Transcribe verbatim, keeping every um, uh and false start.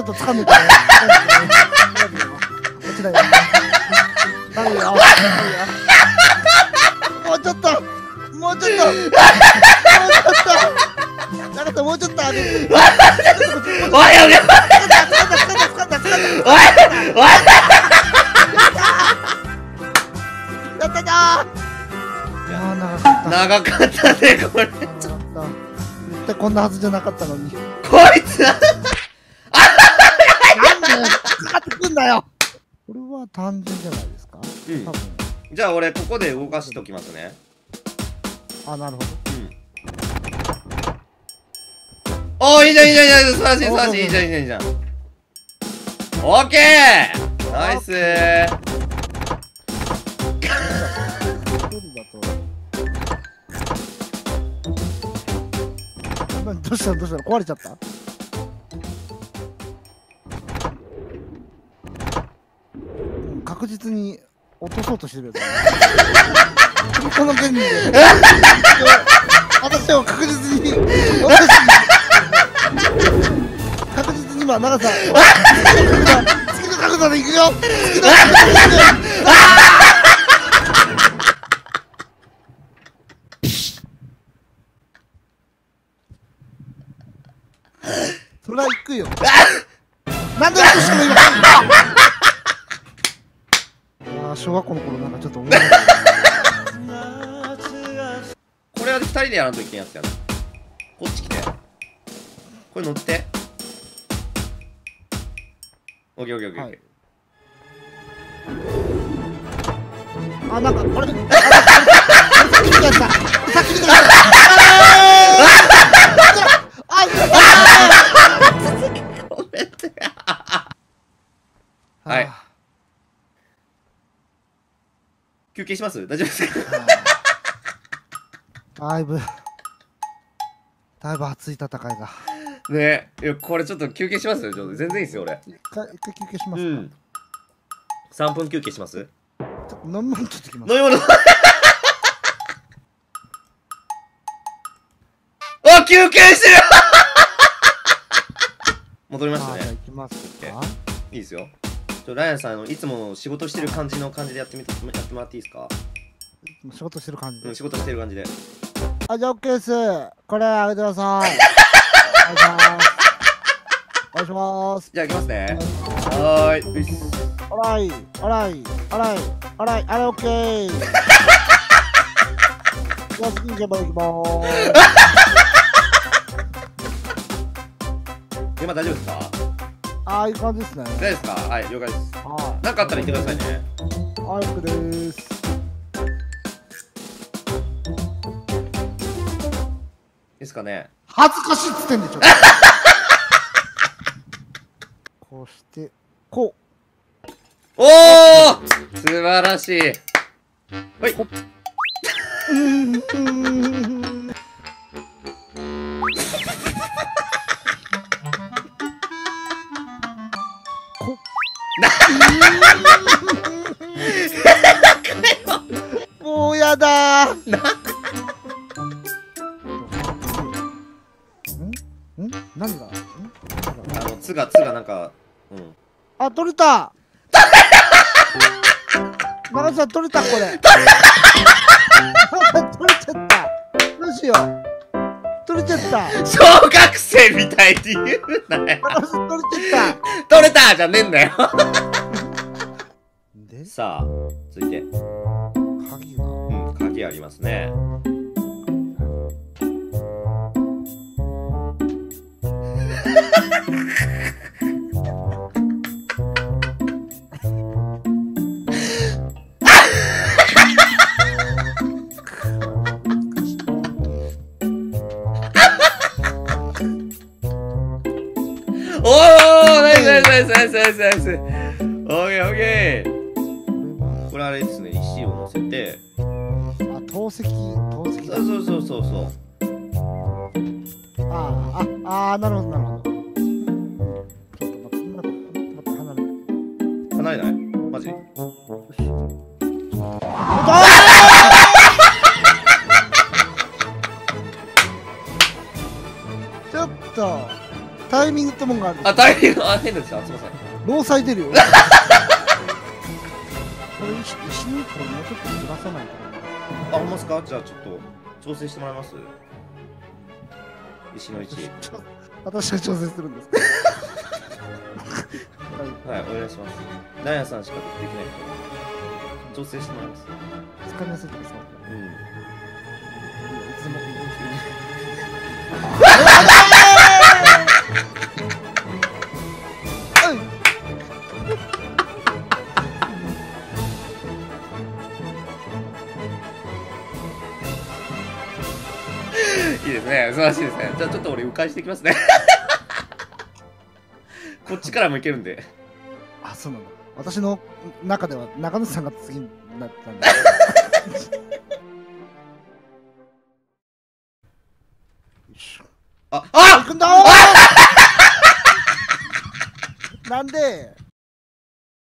っと掴んでてね。こっちだよ。頼むよ。もうちょっと。もうちょっと。もうちょっと。なかった、もうちょっと上げて。 おい、おい、おい、 掴んだ、掴んだ、掴んだ、掴んだ、掴んだ。 おい、 やったー。いやー、長かった。 長かったね、これ。 絶対こんなはずじゃなかったのに。 こいつ。 なんでかかってくんだよ。これは単純じゃないですか。 うん。 多分。 じゃあ、俺ここで動かしておきますね。 あ、なるほど。 うん。おー、いいじゃん、いいじゃん、いいじゃん、素晴らしい、素晴らしい、いいじゃん、いいじゃん、いいじゃん。オッケー。ナイスー。 どうしたのどうしたの壊れちゃった。確実に落とそうとしてるやつ。この原理で私を確実に落とし確実に今長さ次の角度でいくよ。次の角度でいくよ。そりゃ行くよ。なんで落としても今。ああ、小学校の頃なんかちょっと思い出した。 これはふたりでやらんといけんやつやな。こっち来て。これ乗って。オッケーオッケーオッケーオッケー。あ、なんかこれ。さっき見たやつだ。さっき見たやつだ。 はい。休憩します？大丈夫ですか？ だいぶ、だいぶ熱い戦いが。 ねえ、いや、これちょっと休憩しますよ。ちょっと全然いいですよ、俺。 一回、一回休憩しますか。 うん。さんぷん休憩します？ ちょっと飲み物取ってきます。 飲み物。あ、休憩してる。戻りましたね。 じゃあ行きますか。 いいですよ。ちょ、ライアンさん、あのいつも仕事してる感じの感じでやってみて、やってもらっていいですか？ 仕事してる感じで。 うん、仕事してる感じで。 あ、じゃあ OK です。これあげてください。お願いします。 じゃあ行きますね。はーい。よし。 おらい、おらい、おらい、おらい、あれ OK。じゃあ次行けば行きまーす。 今大丈夫ですか？ ああいう感じですね。 大丈夫ですか？はい、了解です。 はい。 何かあったら言ってくださいね。 はい、OK です。 ですかね。 恥ずかしいっつってんでちょっと。こうして、こう。 おお、素晴らしい。はい。 うんうんこもうやだー。んん何がんあの、つがつがなんか、うん。 あ、取れた。長さん取れたこれ。取れちゃった。どうしよう。取れちゃった。 小学生みたいに言うなよ。 長さん取れちゃった。 取れたじゃねえんだよ。 で、 さあ、続いて。 鍵が。 うん、鍵ありますね。おー、ナイスナイスナイスナイスナイスナイス。オッケーオッケー。これあれですね、石を乗せて。 あ、透析、透析だ。 そうそうそうそうそう。 ああ、ああ、なるほどなるほど。ちょっと待って、待って、待って、離れない。 離れない？マジ？ ちょっとタイミングとトモンがある。 あ、大変、あ、変ですか、すいません。 労災出るよ。これ石石にこれもうちょっとずらさないと。 あ、ほんまですか。じゃあちょっと調整してもらえます。石の位置。 私は調整するんです。 はい、お願いします。ダイヤさんしかできないから調整してもらいます。 掴みやすいとかさ。 うん。 いつでもいいですね、素晴らしいですね。じゃあちょっと俺迂回していきますね。こっちからもいけるんで。 あ、そうなんだ。私の中では中野さんが次になったんだ。 あ、あ行くんだーなんで